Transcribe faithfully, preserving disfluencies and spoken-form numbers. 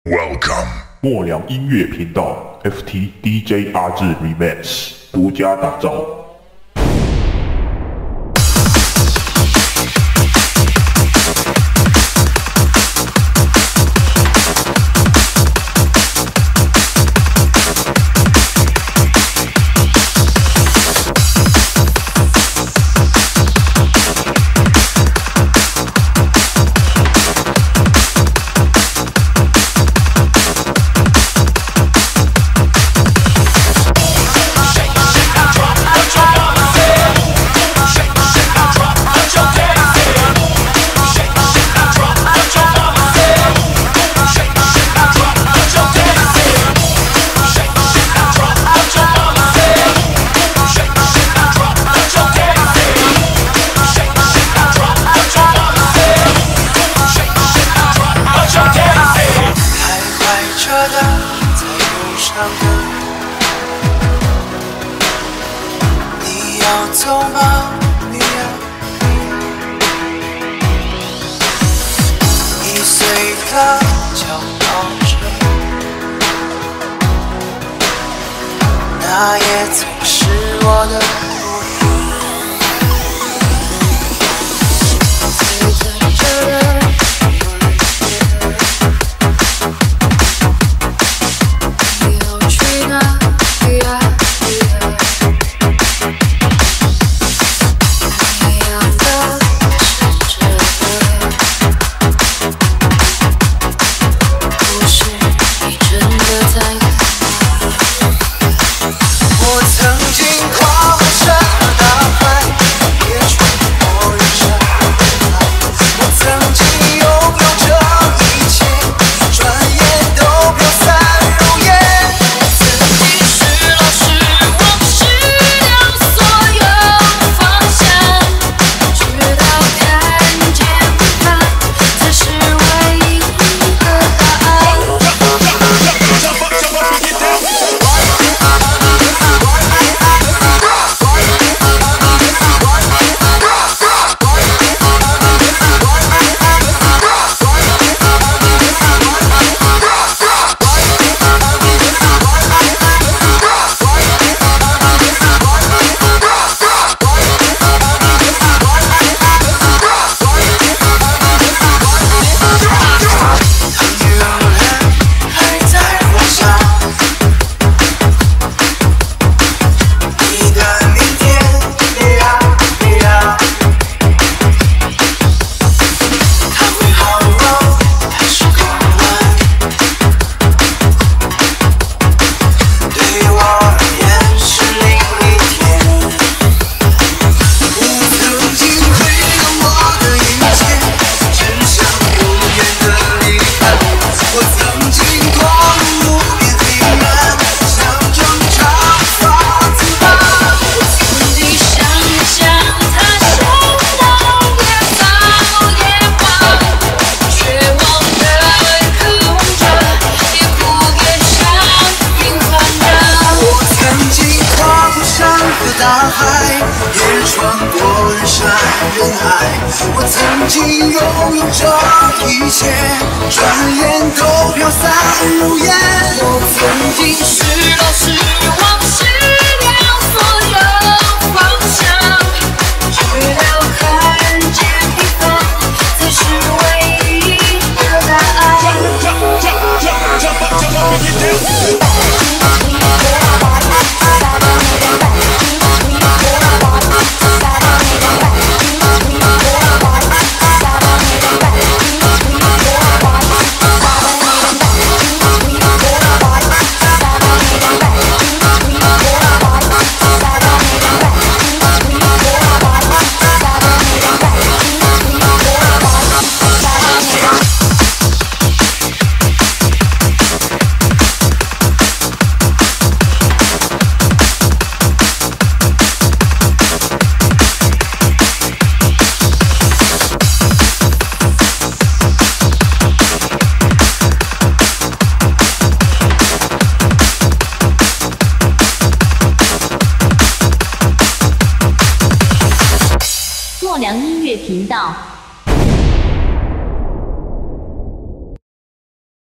Welcome， 末良音乐频道 F T D J 阿志 Remix 独家打造。 你要走吗？你要你随他骄傲着，那也曾是我的路。随着这人你要去哪？大海也穿过人山人海，我曾经拥有这一切，转眼都飘散如烟。我曾经失落失望失掉所有方向，却要看见平凡才是唯一的答案。 末良音乐频道。